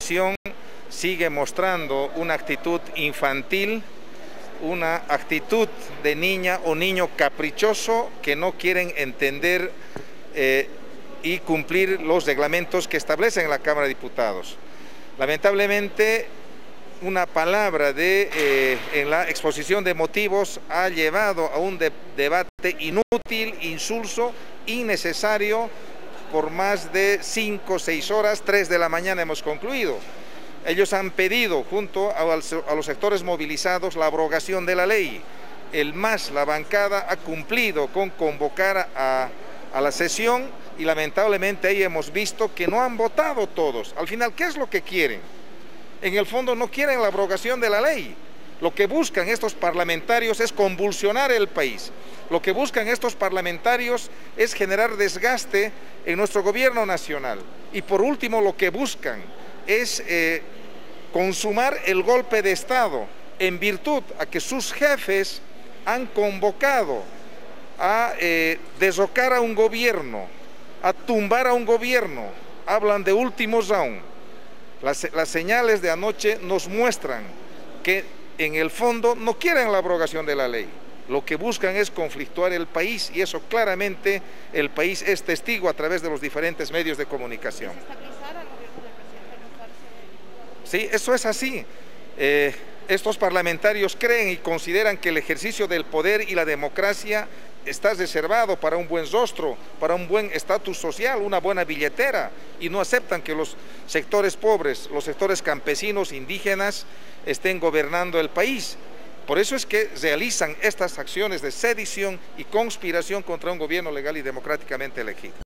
oposición sigue mostrando una actitud infantil, una actitud de niña o niño caprichoso que no quieren entender y cumplir los reglamentos que establecen la Cámara de Diputados. Lamentablemente, una palabra en la exposición de motivos ha llevado a un debate inútil, insulso, innecesario. Por más de 5 o 6 horas, 3 de la mañana hemos concluido. Ellos han pedido, junto a los sectores movilizados, la abrogación de la ley. El MAS, la bancada, ha cumplido con convocar a la sesión y lamentablemente ahí hemos visto que no han votado todos. Al final, ¿qué es lo que quieren? En el fondo no quieren la abrogación de la ley. Lo que buscan estos parlamentarios es convulsionar el país. Lo que buscan estos parlamentarios es generar desgaste en nuestro gobierno nacional. Y por último, lo que buscan es consumar el golpe de Estado en virtud a que sus jefes han convocado a derrocar a un gobierno, a tumbar a un gobierno. Hablan de último round. Las señales de anoche nos muestran que en el fondo no quieren la abrogación de la ley. Lo que buscan es conflictuar el país y eso claramente el país es testigo a través de los diferentes medios de comunicación. Sí, eso es así. Estos parlamentarios creen y consideran que el ejercicio del poder y la democracia está reservado para un buen rostro, para un buen estatus social, una buena billetera, y no aceptan que los sectores pobres, los sectores campesinos, indígenas, estén gobernando el país. Por eso es que realizan estas acciones de sedición y conspiración contra un gobierno legal y democráticamente elegido.